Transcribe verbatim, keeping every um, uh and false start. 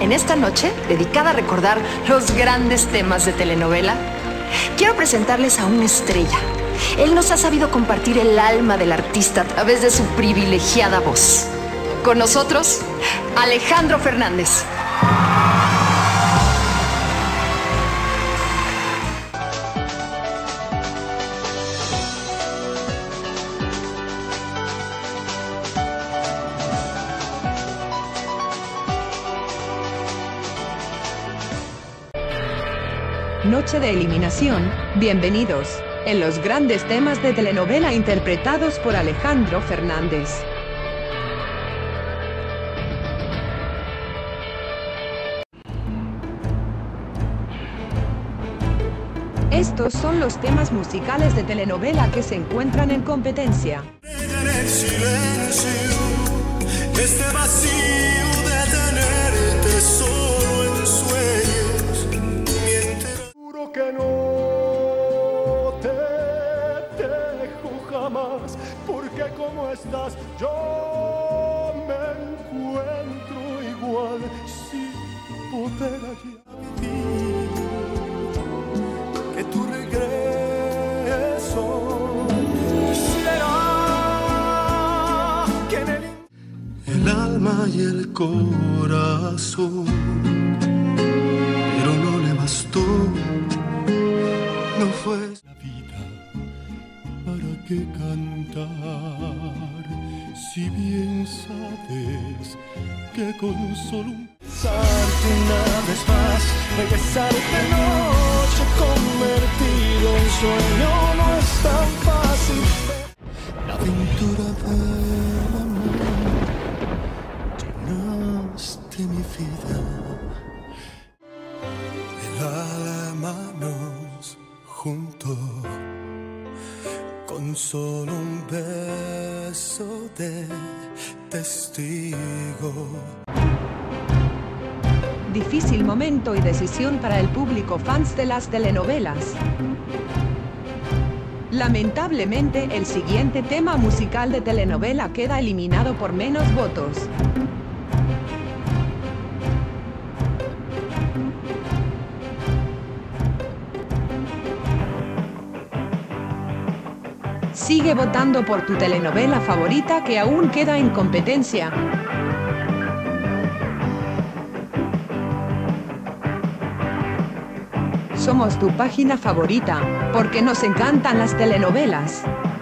En esta noche, dedicada a recordar los grandes temas de telenovela, quiero presentarles a una estrella. Él nos ha sabido compartir el alma del artista a través de su privilegiada voz. Con nosotros, Alejandro Fernández. Noche de eliminación, bienvenidos, en los grandes temas de telenovela interpretados por Alejandro Fernández. Estos son los temas musicales de telenovela que se encuentran en competencia. Este vacío de tenerte solo en sueños, mientras juro que no te dejo jamás, porque como estás yo me encuentro igual sin poder hallar vivir, que tu regreso quisiera que en el el alma y el corazón, pero no le bastó, no fue la vida para qué cantar, si bien sabes que con solo un pensarte una vez más, regresar de noche convertido en sueño no es tan fácil. La aventura del amor de mi vida, el alma nos juntó con solo un beso de testigo. Difícil momento y decisión para el público fans de las telenovelas. Lamentablemente, el siguiente tema musical de telenovela queda eliminado por menos votos. Sigue votando por tu telenovela favorita que aún queda en competencia. Somos tu página favorita, porque nos encantan las telenovelas.